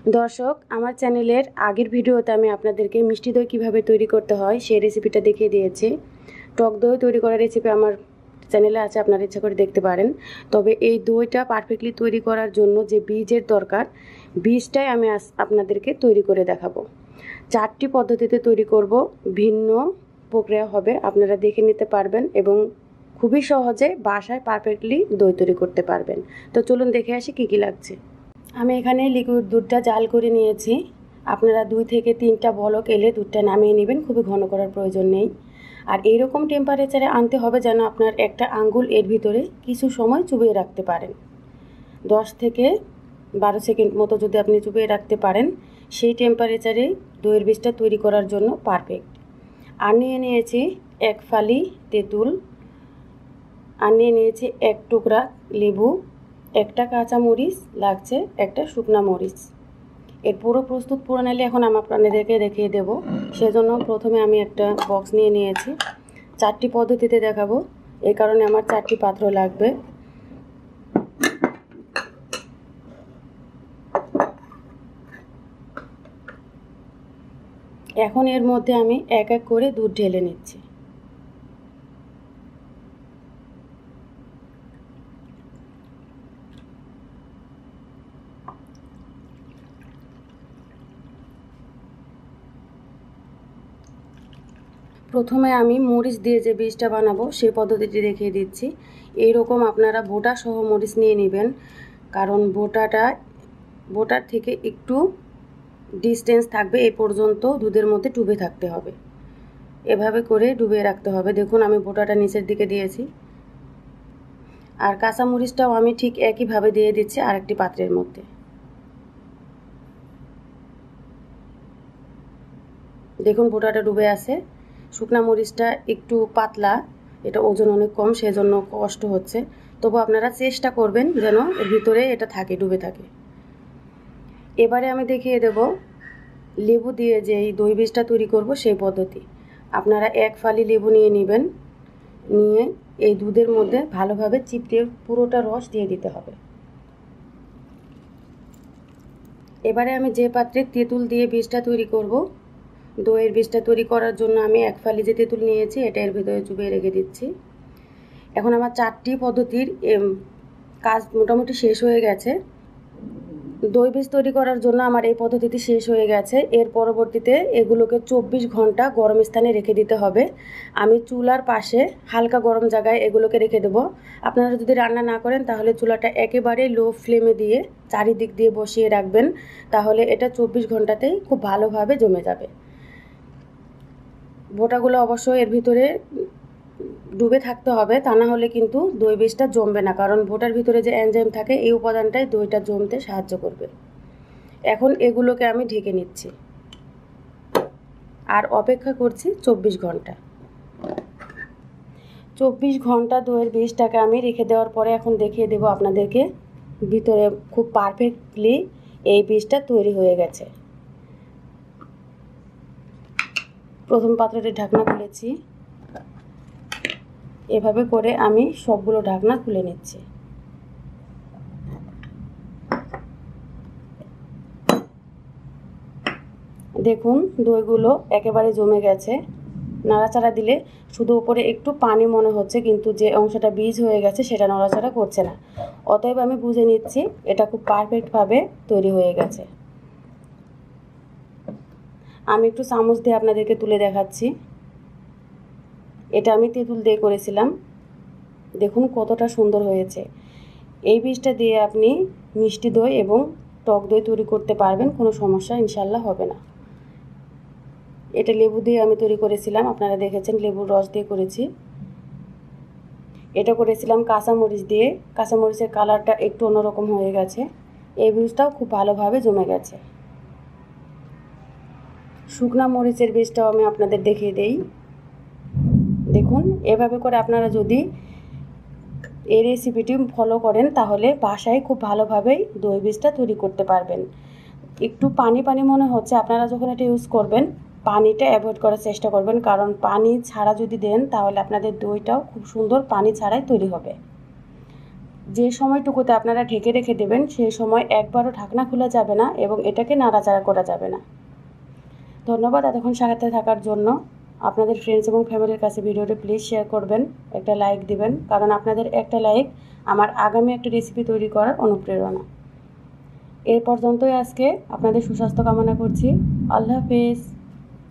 দর্শক, আমার চ্যানেলের আগের ভিডিওতে আমি আপনাদেরকে মিষ্টি দই কীভাবে তৈরি করতে হয় সেই রেসিপিটা দেখিয়ে দিয়েছি। টক দই তৈরি করার রেসিপি আমার চ্যানেলে আছে, আপনারা ইচ্ছা করে দেখতে পারেন। তবে এই দইটা পারফেক্টলি তৈরি করার জন্য যে বীজের দরকার, বীজটাই আমি আপনাদেরকে তৈরি করে দেখাবো। 4টি পদ্ধতিতে তৈরি করব, ভিন্ন প্রক্রিয়া হবে, আপনারা দেখে নিতে পারবেন এবং খুবই সহজে বাসায় পারফেক্টলি দই তৈরি করতে পারবেন। তো চলুন দেখে আসি কী কী লাগছে। আমি এখানে লিকুইড দুধটা জাল করে নিয়েছি। আপনারা 2 থেকে 3টা বলক এলে দুধটা নামিয়ে নেবেন, খুবই ঘন করার প্রয়োজন নেই। আর এইরকম টেম্পারেচারে আনতে হবে যেন আপনার একটা আঙ্গুল এর ভিতরে কিছু সময় চুবিয়ে রাখতে পারেন। 10 থেকে 12 সেকেন্ড মতো যদি আপনি চুবিয়ে রাখতে পারেন, সেই টেম্পারেচারে দইয়ের বীজটা তৈরি করার জন্য পারফেক্ট। আর নিয়ে নিয়েছি 1 ফালি তেঁতুল, আর নিয়ে নিয়েছি 1 টুকরা লেবু, একটা কাঁচা মরিচ লাগছে, একটা শুকনা মরিচ। এর পুরো প্রস্তুত প্রণালী এখন আমি আপনাদেরকে দেখিয়ে দেব। সেজন্য প্রথমে আমি একটা বক্স নিয়ে নিয়েছি। 4টি পদ্ধতিতে দেখাবো, এই কারণে আমার 4টি পাত্র লাগবে। এখন এর মধ্যে আমি এক এক করে দুধ ঢেলে নিচ্ছি। প্রথমে আমি মরিচ দিয়ে যে বীজটা বানাবো সেই পদ্ধতিটি দেখিয়ে দিচ্ছি। এইরকম আপনারা বোটা সহ মরিচ নিয়ে নেবেন, কারণ বোটার থেকে একটু ডিস্টেন্স থাকবে, এই পর্যন্ত দুধের মধ্যে ডুবে থাকতে হবে। এভাবে করে ডুবিয়ে রাখতে হবে। দেখুন আমি বোটাটা নিচের দিকে দিয়েছি, আর কাঁচা মরিচটাও আমি ঠিক একইভাবে দিয়ে দিচ্ছি আরেকটি পাত্রের মধ্যে। দেখুন বোটাটা ডুবে আছে। শুকনা মরিচটা একটু পাতলা, এটা ওজন অনেক কম, সেজন্য কষ্ট হচ্ছে। তবু আপনারা চেষ্টা করবেন যেন এর ভিতরে এটা থাকে, ডুবে থাকে। এবারে আমি দেখিয়ে দেব লেবু দিয়ে যে এই দই বীজটা তৈরি করব সেই পদ্ধতি। আপনারা 1 ফালি লেবু নিয়ে নেবেন, নিয়ে এই দুধের মধ্যে ভালোভাবে চিপটে পুরোটা রস দিয়ে দিতে হবে। এবারে আমি যে পাত্রে তেঁতুল দিয়ে বীজটা তৈরি করব, দইয়ের বীজটা তৈরি করার জন্য আমি 1 ফালি যে তেঁতুল নিয়েছি এটা এর ভিতরে চুবিয়ে রেখে দিচ্ছি। এখন আমার 4টি পদ্ধতির কাজ মোটামুটি শেষ হয়ে গেছে। দই বীজ তৈরি করার জন্য আমার এই পদ্ধতিটি শেষ হয়ে গেছে। এর পরবর্তীতে এগুলোকে 24 ঘন্টা গরম স্থানে রেখে দিতে হবে। আমি চুলার পাশে হালকা গরম জায়গায় এগুলোকে রেখে দেবো। আপনারা যদি রান্না না করেন তাহলে চুলাটা একেবারে লো ফ্লেমে দিয়ে চারিদিক দিয়ে বসিয়ে রাখবেন, তাহলে এটা 24 ঘন্টাতেই খুব ভালোভাবে জমে যাবে। বোটাগুলো অবশ্যই এর ভিতরে ডুবে থাকতে হবে, তা না হলে কিন্তু দই বীজটা জমবে না, কারণ বোটার ভিতরে যে এনজাইম থাকে এই উপাদানটাই দইটা জমতে সাহায্য করবে। এখন এগুলোকে আমি ঢেকে নিচ্ছি আর অপেক্ষা করছি 24 ঘন্টা। 24 ঘন্টা দইয়ের বীজটাকে আমি রেখে দেওয়ার পরে এখন দেখিয়ে দেব আপনাদেরকে ভিতরে খুব পারফেক্টলি এই বীজটা তৈরি হয়ে গেছে। প্রথম পাত্রটি ঢাকনা খুলেছি, এভাবে করে আমি সবগুলো ঢাকনা খুলে নিচ্ছি। দেখুন দইগুলো একেবারে জমে গেছে। নাড়াচাড়া দিলে শুধু উপরে একটু পানি মনে হচ্ছে, কিন্তু যে অংশটা বীজ হয়ে গেছে সেটা নাড়াচাড়া করছে না। অতএব আমি বুঝে নিচ্ছি এটা খুব পারফেক্টভাবে তৈরি হয়ে গেছে। আমি একটু চামচ দিয়ে আপনাদেরকে তুলে দেখাচ্ছি। এটা আমি তেঁতুল দিয়ে করেছিলাম, দেখুন কতটা সুন্দর হয়েছে। এই বীজটা দিয়ে আপনি মিষ্টি দই এবং টক দই তৈরি করতে পারবেন, কোনো সমস্যা ইনশাল্লাহ হবে না। এটা লেবু দিয়ে আমি তৈরি করেছিলাম, আপনারা দেখেছেন লেবুর রস দিয়ে করেছি। এটা করেছিলাম কাঁচামরিচ দিয়ে, কাঁচামরিচের কালারটা একটু অন্যরকম হয়ে গেছে। এই বীজটাও খুব ভালোভাবে জমে গেছে। শুকনা মরিচের বীজটাও আমি আপনাদের দেখিয়ে দেই। দেখুন এভাবে করে আপনারা যদি এই রেসিপিটি ফলো করেন তাহলে বাসায় খুব ভালোভাবেই দই বীজটা তৈরি করতে পারবেন। একটু পানি পানি মনে হচ্ছে, আপনারা যখন এটা ইউজ করবেন পানিটা অ্যাভয়েড করার চেষ্টা করবেন, কারণ পানি ছাড়া যদি দেন তাহলে আপনাদের দইটাও খুব সুন্দর পানি ছাড়াই তৈরি হবে। যে সময়টুকুতে আপনারা ঢেকে রেখে দেবেন সেই সময় একবারও ঢাকনা খোলা যাবে না এবং এটাকে নাড়াচাড়া করা যাবে না। ধন্যবাদ এতক্ষণ সাথে থাকার জন্য। আপনাদের ফ্রেন্ডস এবং ফ্যামিলির কাছে ভিডিওটি প্লিজ শেয়ার করবেন, একটা লাইক দিবেন, কারণ আপনাদের একটা লাইক আমার আগামী একটা রেসিপি তৈরি করার অনুপ্রেরণা। এ পর্যন্তই আজকে আপনাদের সুস্বাস্থ্য কামনা করছি। আল্লাহ হাফেজ।